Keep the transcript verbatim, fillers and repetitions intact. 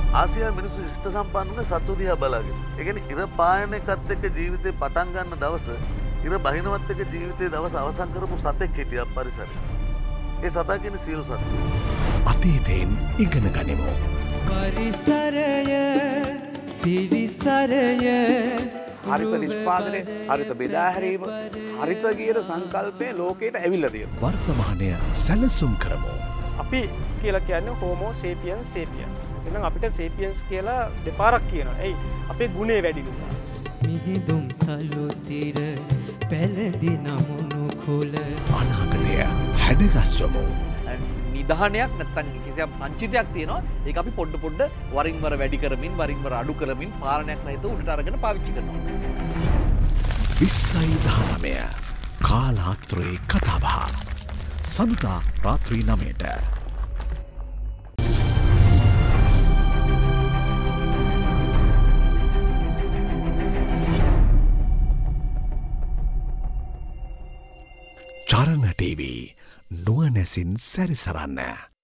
ආසියාවේ මිනිස්සු ඉෂ්ට සම්පන්න සතු දිහා බලාගෙන. ඒ කියන්නේ ඉර පායන එකත් එක්ක ජීවිතේ පටන් ගන්න දවස ඉර බහිනවත් එක්ක ජීවිතේ දවස අවසන් කරපු සතෙක් හිටියා පරිසරේ. ඒ සතා කියන්නේ සියලු සත්ත්වෝ. අතීතයෙන් ඉගෙන ගනිමු. පරිසරය සිරිසරය හරිත නිෂ්පාදනය, හරිත බෙදා හැරීම, හරිත කියන සංකල්පය ලෝකයට ඇවිල්ලා තියෙනවා. වර්තමානය සැලසුම් කරමු. අපි කියලා කියන්නේ හෝමෝ සේපියන්ස් සේපියන්ස්. එහෙනම් අපිට සේපියන්ස් කියලා දෙපාරක් කියනවා. එයි අපේ ගුණේ වැඩි නිසා. මිහිඳුම් සලුතිර පැලදි නමුණු කුල අනාගතය හැඩගස්වමු. නිධානයක් නැත්තම් කිසියම් සංචිතයක් තියෙනවා. ඒක අපි පොඩ පොඩ වරින් වර වැඩි කරමින් වරින් වර අඩු කරමින් පාලනයක් සහිතව උඩට අරගෙන පාවිච්චි කරනවා. විස්සයි දහනවය කාලාත්‍රේ කතාබහ සඳුදා රාත්‍රී නවයට. චරණ ටීවී නුවණැසින් සැරිසරන්න.